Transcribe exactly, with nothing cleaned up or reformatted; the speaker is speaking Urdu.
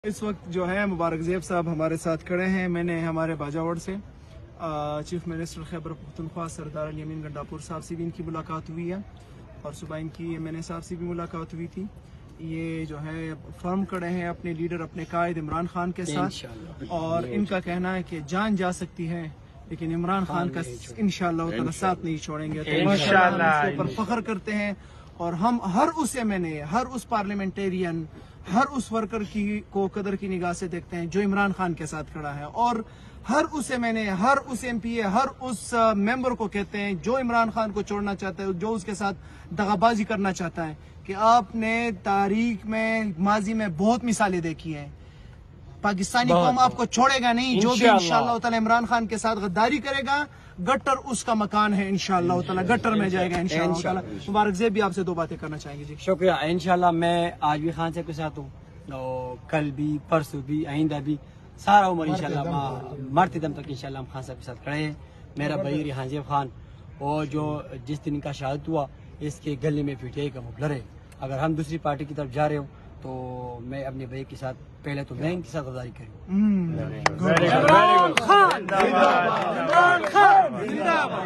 اس وقت جو ہے مبارک زیب صاحب ہمارے ساتھ کھڑے ہیں. میں نے ہمارے باجاوڑ سے چیف منسٹر خیبر پختونخوا سردار الیمین گنڈاپور صاحب سے بھی ان کی ملاقات ہوئی ہے اور صبح ان کی ایم این اے صاحب سے بھی ملاقات ہوئی تھی. یہ جو ہے فرم کھڑے ہیں اپنے لیڈر اپنے قائد عمران خان کے ساتھ اور ان کا کہنا ہے کہ جان جا سکتی ہے لیکن عمران خان کا انشاءاللہ تعالی ساتھ نہیں چھوڑیں گے. تو انشاءاللہ ہم اس کے اوپر فخر کرتے ہیں اور ہم ہر اس ایم این اے ہر اس پارلیمنٹیرین ہر اس ورکر کی کو قدر کی نگاہ سے دیکھتے ہیں جو عمران خان کے ساتھ کھڑا ہے اور ہر اس ایم این اے ہر اس ایم پی اے ہر اس ممبر کو کہتے ہیں جو عمران خان کو چھوڑنا چاہتا ہے جو اس کے ساتھ دغا بازی کرنا چاہتا ہے کہ آپ نے تاریخ میں ماضی میں بہت مثالیں دیکھی ہیں. پاکستانی قوم آپ کو چھوڑے گا نہیں. جو بھی انشاءاللہ تعالی عمران خان کے ساتھ غداری کرے گا گٹر اس کا مکان ہے انشاءاللہ تعالی گٹر میں جائے گا انشاءاللہ تعالی. مبارک زیب بھی آپ سے دو باتیں کرنا چاہیں گے. جی شکریہ. انشاءاللہ میں آج بھی خان صاحب کے ساتھ ہوں اور کل بھی پرسوں بھی آئندہ بھی سارا عمر انشاءاللہ مرتے دم تک انشاءاللہ ہم خان صاحب کے ساتھ کھڑے ہیں. میرا بھائی ریحان زیب خان اور جو جس دن کا شہادت ہوا اس کے گلے میں پیٹے کا مبلر ہے. اگر ہم دوسری پارٹی کی طرف جا رہے ہوں تو میں اپنے بھائی کے ساتھ پہلے تو میں ان کے ساتھ غداری کروں.